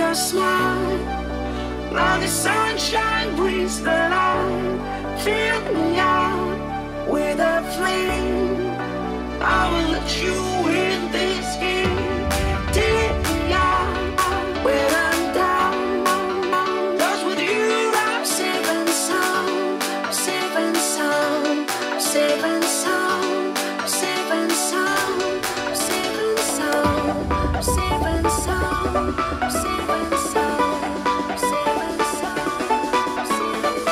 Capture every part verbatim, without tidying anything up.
your smile. Now the sunshine brings the light. Fill me out with a flame. I will let you in this game. Take me out when I'm down. 'Cause with you I'm safe and sound. I'm safe and sound. I'm safe and sound. I'm safe and sound. I'm safe and sound. I'm safe and sound. I'm safe and sound. I'm safe and sound. I'm safe and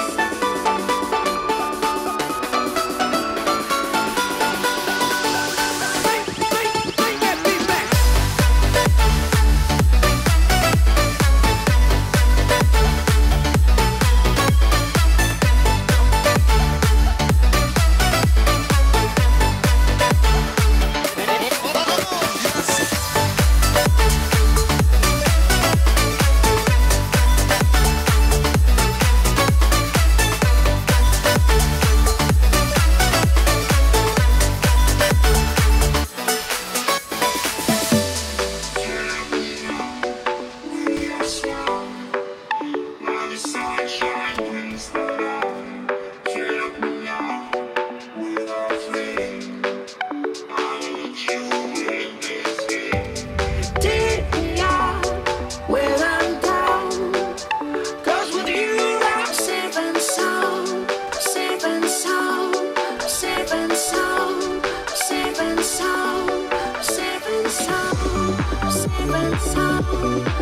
sound.